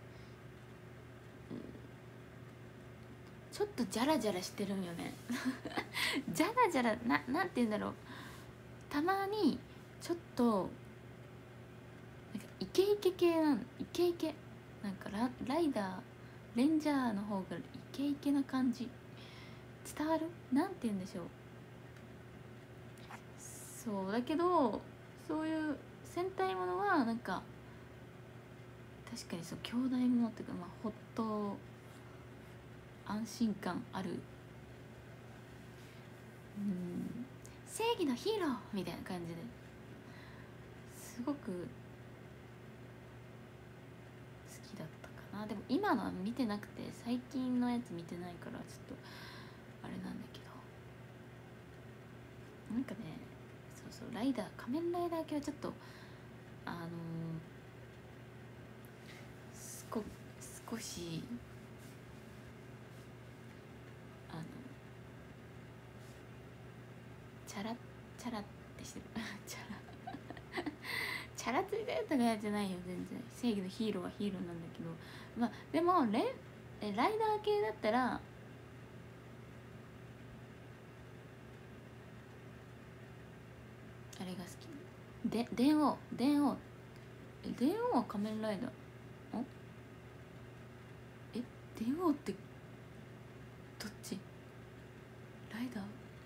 ちょっとジャラジャラしてるんよねジャラジャラな、なんて言うんだろう、たまにちょっとなんかイケイケ系なんイケイケなんか ラ, ライダーレンジャーの方がイケイケな感じ伝わる、なんて言うんでしょう。そうだけどそういう戦隊ものはなんか確かにそう兄弟ものっていうか、まあほっと安心感ある、うん正義のヒーローみたいな感じですごく好きだったかな。でも今のは見てなくて最近のやつ見てないからちょっとあれなんだけど、なんかねそうそうライダー仮面ライダー系はちょっとあのー、すこ少しあのチャラチャラってしてるチャラチャラついたやつがじゃないよ全然。正義のヒーローはヒーローなんだけど、まあでもレえライダー系だったらあれが好きで電王電王え電王は仮面ライダーんえ電王ってどっちライダー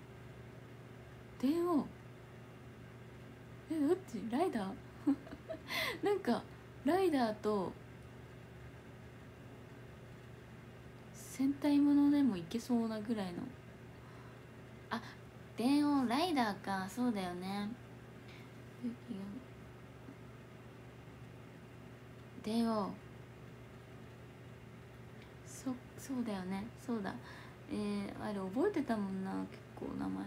電王えどっちライダーなんかライダーと戦隊ものでもいけそうなぐらいの、あ電王ライダーか、そうだよね。電王そそうだよね、そうだえー、あれ覚えてたもんな、結構名前。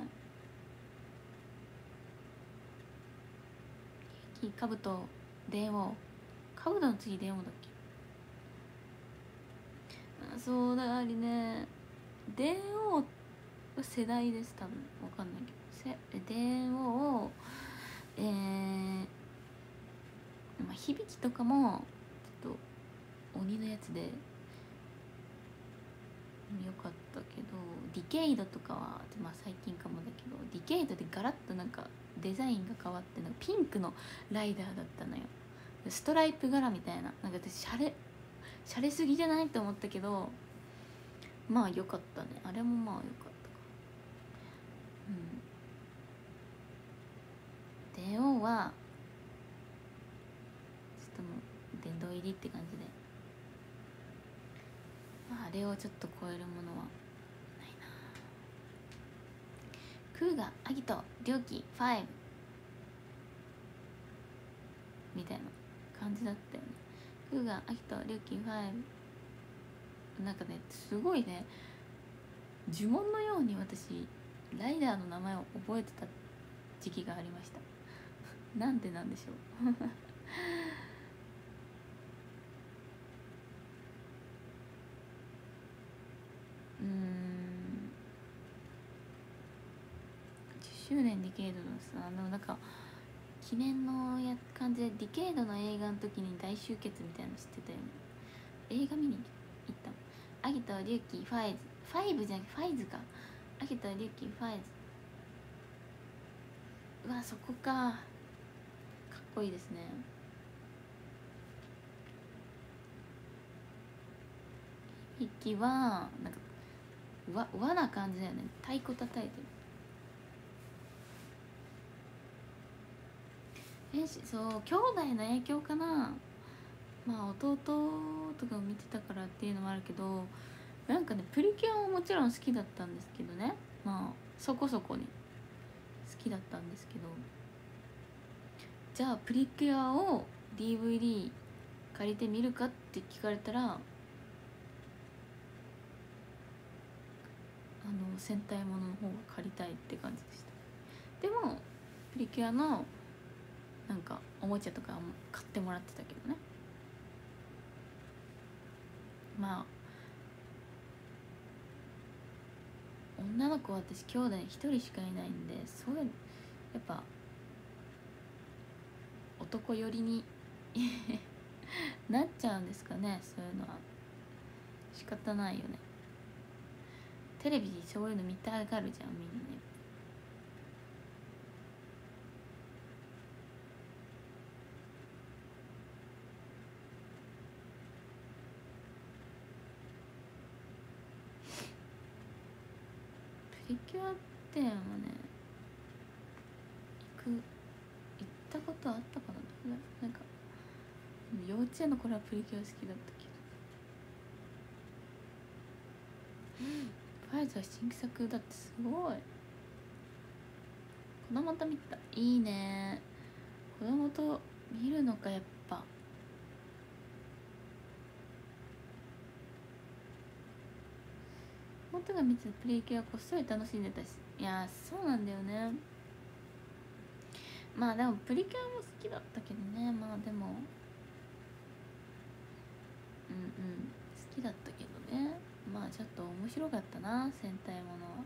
カブト電王、カブトの次電王だっけ。あ、そうだ、あれね、電王世代です、多分。わかんないけど、せ電王、えー、まあ、響きとかもちょっと鬼のやつでよかったけど、ディケイドとかは、まあ、最近かもだけど、ディケイドでガラッとなんかデザインが変わって、なんかピンクのライダーだったのよ。ストライプ柄みたいな、なんか私シャレシャレすぎじゃないって思ったけど、まあよかったね、あれもまあよかったか。うん、電王はちょっともう殿堂入りって感じで、まあ、あれをちょっと超えるものはないな。クーガ、アギト、リョウキ、ファイブみたいな感じだったよね。クーガ、アギト、リョウキ、ファイブ、なんかね、すごいね、呪文のように私ライダーの名前を覚えてた時期がありました。なんでなんでしょう。うーん、じゅっしゅうねんディケイドのさ、あのなんか記念のや感じで、ディケイドの映画の時に大集結みたいなの知ってたよね。映画見に行ったの。アギト、リュウキ、ファイズ、ファイブじゃなくてファイズか。アギト、リュウキ、ファイズ。うわ、そこか、かっこいいですね。一輝はなんかわ和な感じだよね、太鼓叩いてる。えし、そう、兄弟の影響かな。まあ弟とかを見てたからっていうのもあるけど、なんかね、プリキュアももちろん好きだったんですけどね、まあそこそこに好きだったんですけど、じゃあプリキュアを ディーブイディー 借りてみるかって聞かれたら、あの戦隊ものの方が借りたいって感じでした。でもプリキュアのなんかおもちゃとかも買ってもらってたけどね。まあ女の子は私兄弟一人しかいないんで、そういうやっぱ男寄りになっちゃうんですかね。そういうのは仕方ないよね。テレビでそういうの見たがるじゃん、みんなね。プリキュアってもね、行く行ったことあったかな。なんか幼稚園の頃はプリキュア好きだったけど、ファイズは新作だって、すごい。子供と見た、いいね。子供と見るのか、やっぱ。妹が見てたプリキュアこっそり楽しんでたし。いやそうなんだよね。まあでもプリキュアも好きだったけどね。まあでもうんうん好きだったけどね。まあちょっと面白かったな、戦隊ものは。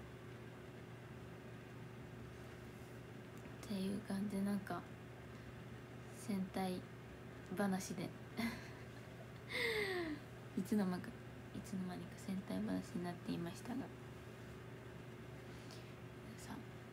っていう感じで、なんか戦隊話でいつの間にかいつの間にか戦隊話になっていましたが、さ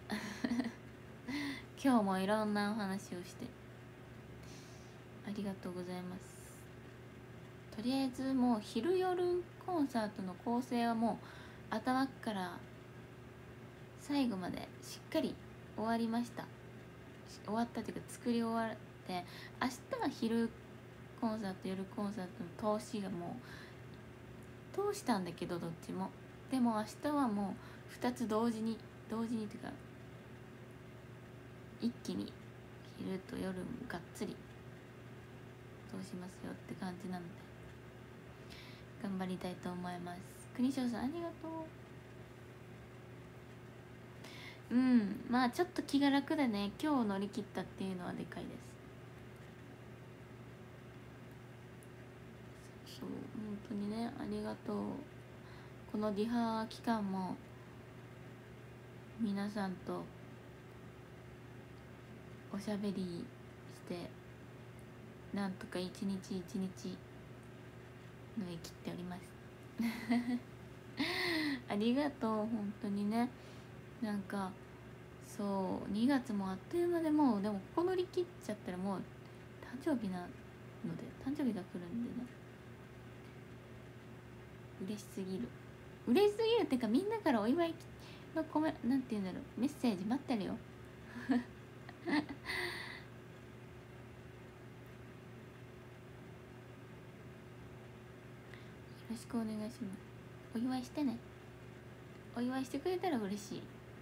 今日もいろんなお話をしてありがとうございます。とりあえずもう昼夜コンサートの構成はもう頭から最後までしっかり終わりました。終わったというか作り終わって、明日は昼コンサート夜コンサートの通しがもう通したんだけど、どっちも。でも明日はもうふたつ同時に同時にっていうか一気に昼と夜もがっつり通しますよって感じなので頑張りたいと思います。国生さんありがとう。 うん、まあちょっと気が楽でね、今日乗り切ったっていうのはでかいです。そう、本当にね、ありがとう。このリハ期間も皆さんとおしゃべりしてなんとか一日一日乗り切っておりますありがとう、本当にね。なんかそうにがつもあっという間で、もうでもここ乗り切っちゃったらもう誕生日なので、誕生日が来るんでね、嬉しすぎる嬉しすぎるっていうか、みんなからお祝いのコメなんて言うんだろう、メッセージ待ってるよよろしくお願いします。お祝いしてね。お祝いしてくれたら嬉しい。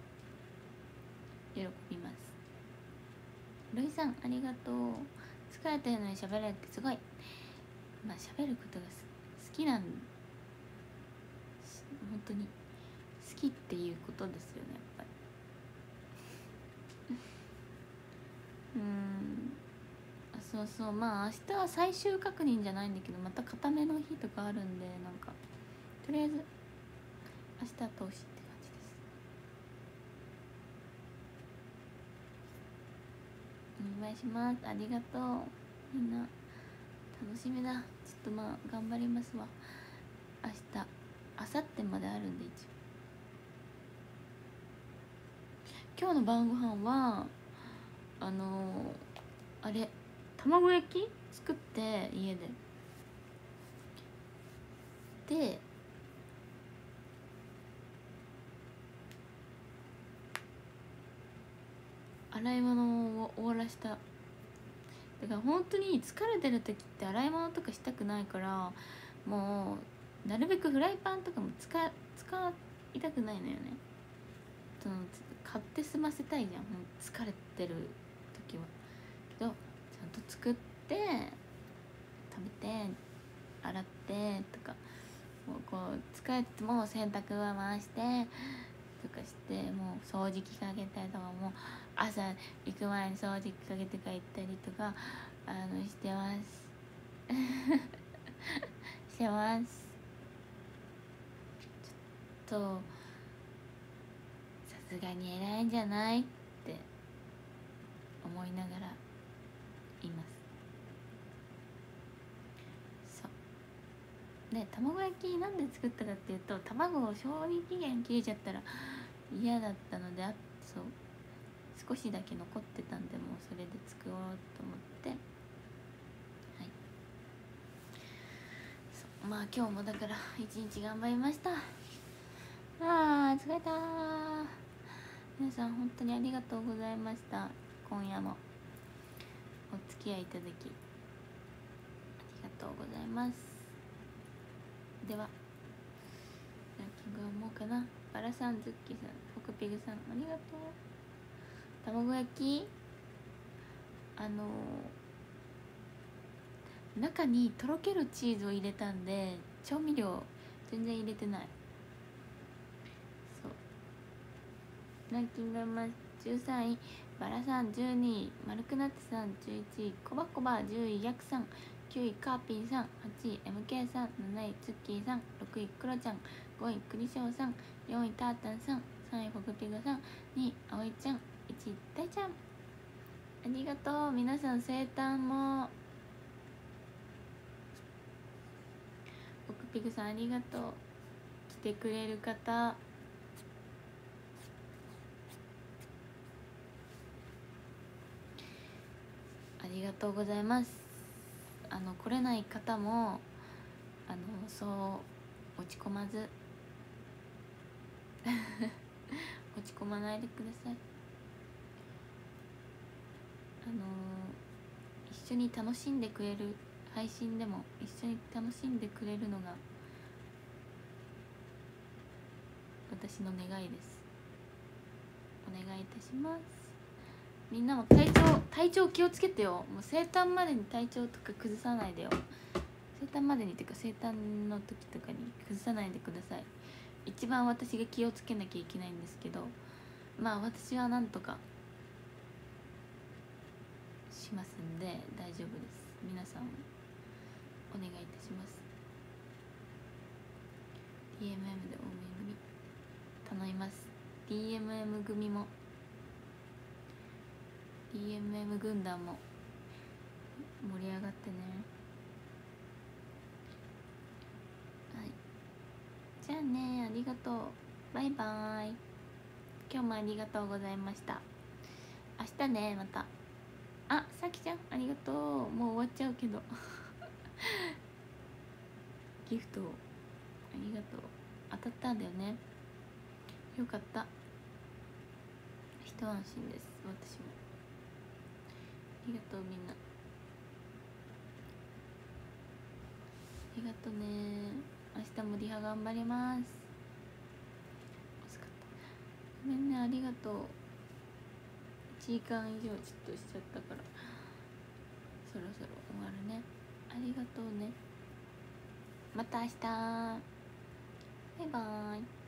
喜びます。ロイさんありがとう。疲れてるのに喋れるってすごい。まあ喋ることが好きなん、本当に好きっていうことですよね、やっぱりうーん、そうそう、まあ明日は最終確認じゃないんだけど、また固めの日とかあるんで、なんかとりあえず明日は通しって感じです。お願いします。ありがとう。みんな楽しみだ。ちょっとまあ頑張りますわ。明日明後日まであるんで、一応今日の晩ご飯はあのー、あれ卵焼き作って家でで洗い物を終わらした。だから本当に疲れてる時って洗い物とかしたくないから、もうなるべくフライパンとかも使使いたくないのよね。その買って済ませたいじゃん、疲れてる時は。けどちゃんと作って食べて洗ってとか、もうこう疲れてても洗濯は回してとかして、もう掃除機かけたりとか、もう朝行く前に掃除機かけてから行ったりとかあのしてますしてます。ちょっとさすがに偉いんじゃないって思いながらいます。そうで、卵焼きなんで作ったかっていうと、卵を賞味期限切れちゃったら嫌だったので、あそう少しだけ残ってたんで、もうそれで作ろうと思って、はい。そう、まあ今日もだから一日頑張りました。あー疲れたー。皆さん本当にありがとうございました。今夜もお付き合いいただきありがとうございます。ではランキングを思うかな。バラさん、ズッキーさん、フォクピグさん、ありがとう。卵焼き、あのー、中にとろけるチーズを入れたんで、調味料全然入れてない。そうランキングはじゅうさんいバラさん、じゅうにいマルクナッツさん、じゅういちいコバコバ、じゅういヤクさん、きゅういカーピンさん、はちい エムケー さん、なないツッキーさん、ろくいクロちゃん、ごいクリショウさん、よんいタータンさん、さんいフォクピグさん、にいあおいちゃん、いちい大ちゃん、ありがとう。皆さん生誕もフォクピグさんありがとう。来てくれる方ありがとうございます。あの来れない方もあのそう落ち込まず落ち込まないでください。あの一緒に楽しんでくれる配信でも一緒に楽しんでくれるのが私の願いです。お願いいたします。みんなも体調体調気をつけてよ。もう生誕までに体調とか崩さないでよ。生誕までにっていうか生誕の時とかに崩さないでください。一番私が気をつけなきゃいけないんですけど、 まあ私はなんとかしますんで大丈夫です。皆さんお願いいたします。 ディーエムエム で多め組頼みます。 ディーエムエム 組も ディーエムエム 軍団も盛り上がってね。はい、じゃあね、ありがとう、バイバイ。今日もありがとうございました。明日ね、また。あ、さきちゃんありがとう。もう終わっちゃうけどギフトありがとう。当たったんだよね。よかった、一安心です。私もありがとう。みんなありがとうね。明日もリハ頑張ります。惜しかった、ごめんね。ありがとう。いちじかん以上ちょっとしちゃったからそろそろ終わるね。ありがとうね。また明日。バイバーイ。